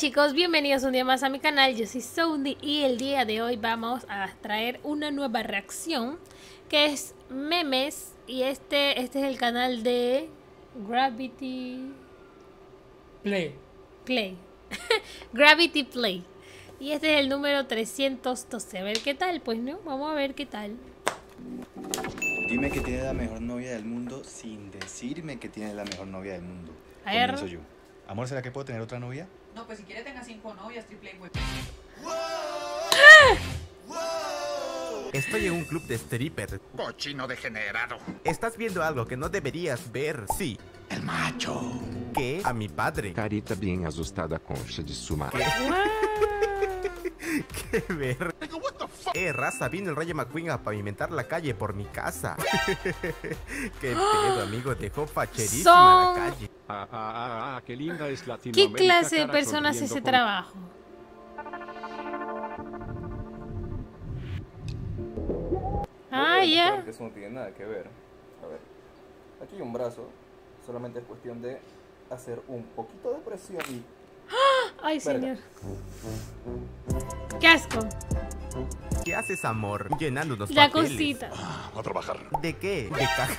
chicos, bienvenidos un día más a mi canal. Yo soy Soundy y el día de hoy vamos a traer una nueva reacción que es memes. Y este es el canal de Gravity Play. Gravity Play. Y este es el número 312. A ver qué tal, pues no, vamos a ver qué tal. Dime que tiene la mejor novia del mundo sin decirme que tiene la mejor novia del mundo. A ver. Comienzo yo. Amor, ¿será que puedo tener otra novia? No, pues si quiere tenga 5 novias, triple web. Estoy en un club de strippers. Cochino degenerado. Estás viendo algo que no deberías ver. Sí. El macho. ¿Qué? A mi padre. Carita bien asustada, concha de su madre. ¿Qué ver? Raza, vino el Rayo McQueen a pavimentar la calle por mi casa. Qué pedo, amigo, dejó facherísima la calle. Qué linda es ¿Qué Latinoamérica. clase de personas hace ese trabajo? Ah, ya. Claro que eso no tiene nada que ver. A ver, aquí hay un brazo. Solamente es cuestión de hacer un poquito de presión y... Ay, Verga. señor. ¡Qué asco! ¿Qué haces, amor? Llenándonos La papeles. cosita. A trabajar. ¿De qué? De caja.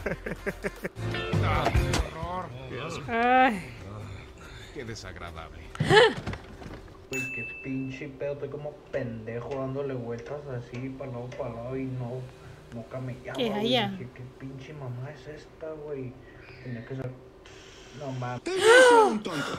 Ay. Qué desagradable. Uy, qué pinche pedo, estoy como pendejo dándole vueltas así para lado y no camellaba. ¿Qué es güey. allá? ¿Qué pinche mamá es esta, güey? Tenía que ser... No mames. Tal vez sea un tonto.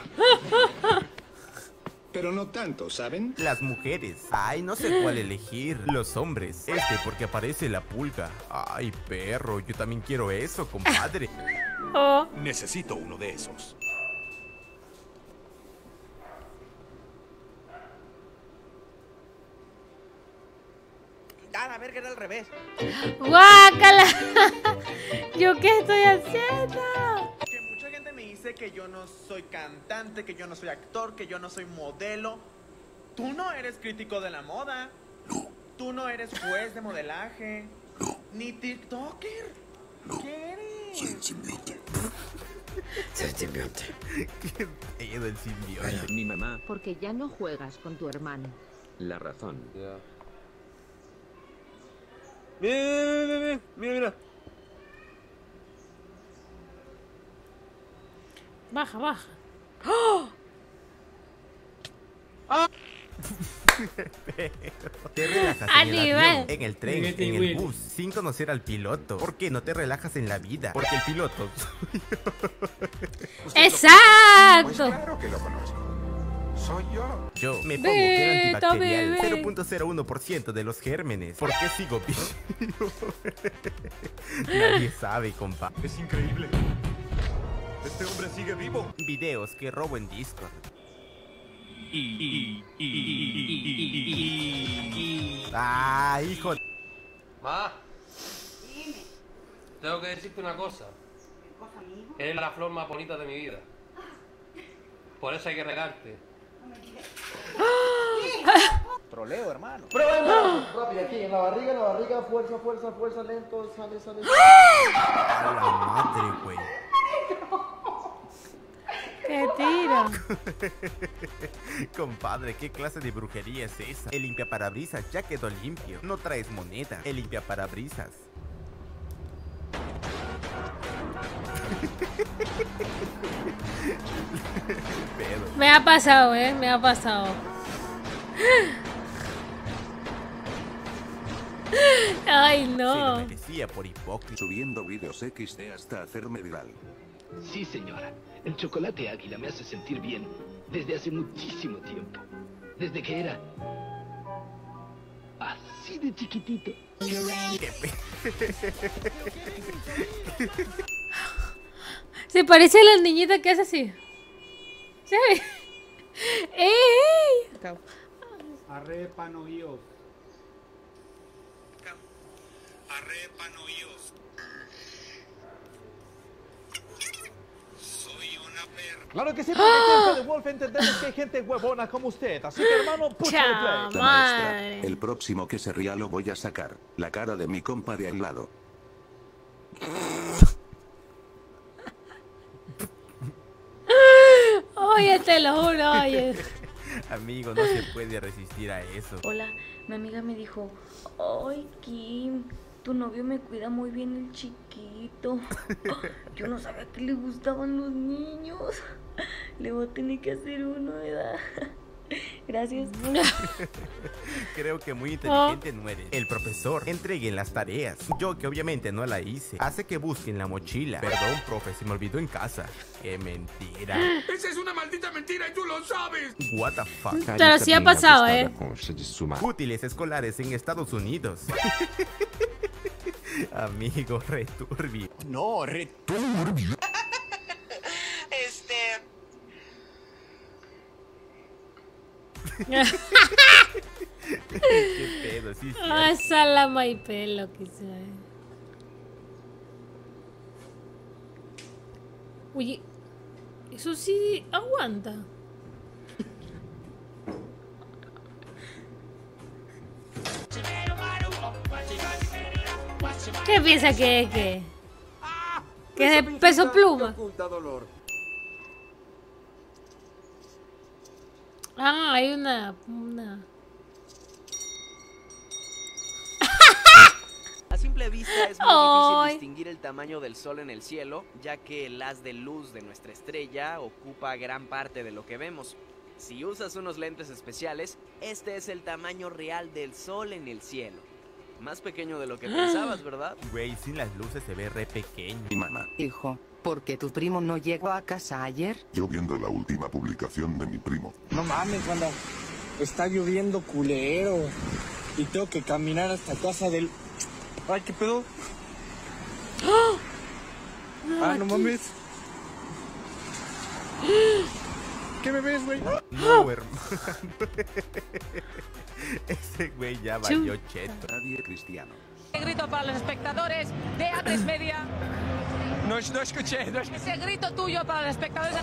Pero no tanto, ¿saben? Las mujeres. Ay, no sé cuál elegir. Los hombres. Porque aparece la pulga. Ay, perro, yo también quiero eso, compadre. Oh. Necesito uno de esos. A ver que era al revés. ¡Guácala! ¿Yo qué estoy haciendo? Que mucha gente me dice que yo no soy cantante, que yo no soy actor, que yo no soy modelo. Tú no eres crítico de la moda. No. Tú no eres juez de modelaje. No. Ni TikToker. No. ¿Qué eres? Soy un simbionte. Qué pedo el simbionte. Mi mamá, Porque ya no juegas con tu hermano. la razón. Ya. Mira. Baja, baja. Te relajas en el Animal. avión, en el tren, Vete, en el Will. bus, sin conocer al piloto. ¿Por qué no te relajas en la vida? Porque el piloto... ¡Exacto! Claro que lo conozco. Soy yo. Yo me pongo gel Beta, antibacterial, bebé. 0.01% de los gérmenes. ¿Por qué sigo vivo? Nadie sabe, compa. Es increíble. Este hombre sigue vivo. Videos que robo en Discord. Ah, hijo. Ma, tengo que decirte una cosa. ¿Qué cosa, amigo? Eres la flor más bonita de mi vida. Por eso hay que regarte. Troleo, hermano. Rápido, aquí, en la barriga, fuerza, lento, sale. A la madre, güey. ¡Qué tiro! Compadre, ¿qué clase de brujería es esa? El limpiaparabrisas ya quedó limpio. No traes moneda. El limpiaparabrisas. Pedo. Me ha pasado, me ha pasado. Ay, Se lo no. merecía por hipócrita. Subiendo videos XD hasta hacerme viral. Sí, señora. El chocolate águila me hace sentir bien desde hace muchísimo tiempo. Desde que era así de chiquitito. Se parece a la niñita que hace así. ¿Sabes? ¡Ey! Arrépanoíos. Claro que sí, porque gente de Wolf entendemos que hay gente huevona como usted. Así que, hermano, push the play. La maestra. Madre. El próximo que se ría lo voy a sacar. La cara de mi compa de al lado. ¡Oh! Oye, te lo juro, oye. Amigo, no se puede resistir a eso. Hola, mi amiga me dijo, ay Kim, tu novio me cuida muy bien el chiquito. Yo no sabía que le gustaban los niños. Le voy a tener que hacer uno, ¿verdad? Gracias. Creo que muy inteligente no eres. El profesor, entreguen las tareas. Yo, que obviamente no la hice, hace que busquen la mochila. Perdón, profe, se me olvidó en casa. ¡Qué mentira! ¡Esa es una maldita mentira y tú lo sabes! What the fuck. Pero sí ha pasado, Útiles escolares en Estados Unidos. Amigo, returbio. No, returbio. Qué pedo, sí. Ah, salama y pelo, quizá. Oye, eso sí aguanta. ¿Qué piensa que es que? Que es de Peso Pluma. Ah, hay una... A simple vista es muy difícil distinguir el tamaño del sol en el cielo, ya que el haz de luz de nuestra estrella ocupa gran parte de lo que vemos. Si usas unos lentes especiales, este es el tamaño real del sol en el cielo. Más pequeño de lo que pensabas, ¿verdad? Güey, sin las luces se ve re pequeño. Mi mamá. Hijo, ¿por qué tu primo no llegó a casa ayer? Yo viendo la última publicación de mi primo. No mames, cuando está lloviendo culero y tengo que caminar hasta casa del... Ay, ¿qué pedo? Ah, no mames. ¿Qué me ves, güey? No, hermano. Ese güey ya valió cheto. Nadie cristiano. Grito para los espectadores de A3 Media. No escuché. Ese grito tuyo para los espectadores.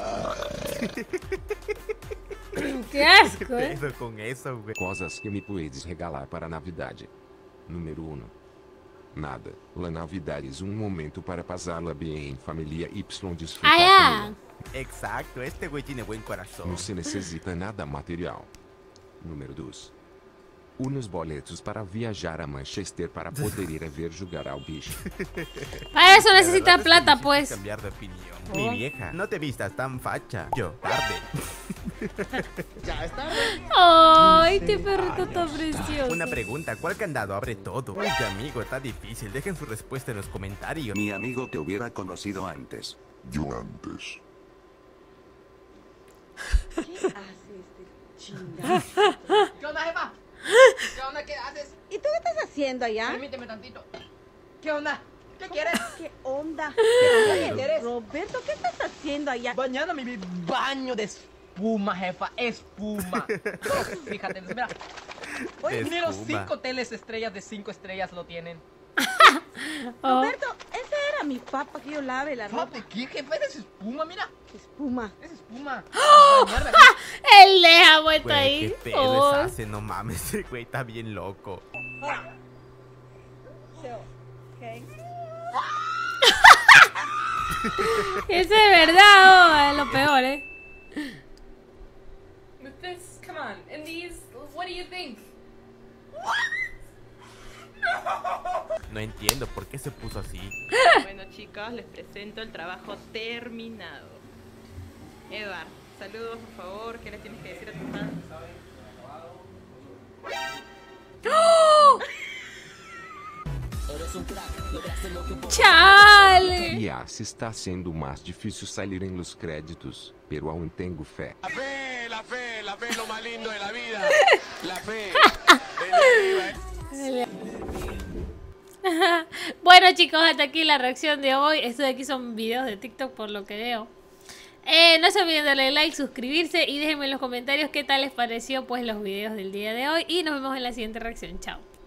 Que asco, ¿Qué pedo con eso, güey? Cosas que me puedes regalar para a Navidade. Número 1. Nada. La Navidade es un momento para pasarla bien en familia Y disfrutar con ella. Exacto, este güey tiene buen corazón. No se necesita nada material. Número 2. Unos boletos para viajar a Manchester para poder ir a ver jugar al bicho. Para eso necesita plata, pues. Cambiar de opinión. Mi vieja, no te vistas tan facha. Yo, tarde. Ya es tarde. Ay, qué perrito tan precioso. Una pregunta, ¿cuál candado abre todo? Uy, amigo, está difícil. Dejen su respuesta en los comentarios. Mi amigo te hubiera conocido antes. Yo antes. ¿Qué hace este chingado? ¿Qué onda, jefa? ¿Qué onda? ¿Qué haces? ¿Y tú qué estás haciendo allá? Permíteme tantito. ¿Qué onda? ¿Qué quieres? ¿Qué onda? ¿Qué quieres? Roberto, ¿qué estás haciendo allá? Bañándome mi baño de espuma, jefa. Espuma. Fíjate, mira. Oye, ni los 5 hoteles estrellas de 5 estrellas lo tienen. Roberto, ese era mi papá que yo lave la ropa. ¿Qué, jefa? Es espuma, mira. Espuma. Es espuma. Él deja vuelta ahí. Qué pedo hace, no mames, ese güey está bien loco. Ese es verdad, es lo peor, With this, come on. And these, what do you think? No entiendo por qué se puso así. Bueno, chicos, les presento el trabajo terminado. Edward, saludos, por favor. ¿Qué les tienes que decir a tus fans? ¡Chale! Ya se está haciendo más difícil salir en los créditos, pero aún tengo fe. La fe es lo más lindo de la vida. La fe. Bueno, chicos, hasta aquí la reacción de hoy. Estos de aquí son videos de TikTok por lo que veo. No se olviden de darle like, suscribirse y déjenme en los comentarios qué tal les pareció pues los videos del día de hoy. Y nos vemos en la siguiente reacción. Chao.